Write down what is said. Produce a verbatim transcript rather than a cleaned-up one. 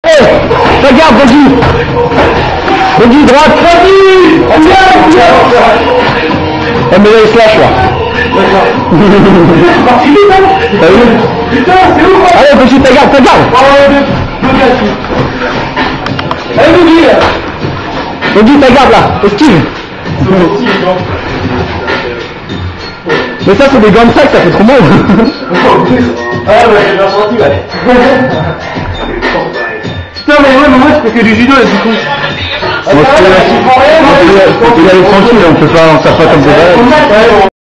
Hey, regarde, Boggy. Boggy, droite. Boggy. Eh, mais là, il se lâche, là. T'as vu? Putain, c'est ouf! Allez, Boggy, ta garde, ta garde. Allez, Boggy, là. Boggy, ta garde, là. Esquive. Mais ça, c'est des gants de sac, ça fait trop mal. Ah ouais, j'ai bien senti, ouais. Putain, mais ouais, mais moi, je fais que du judo, là, du coup. On peut y aller tranquille, on peut pas, on sert pas comme des balles.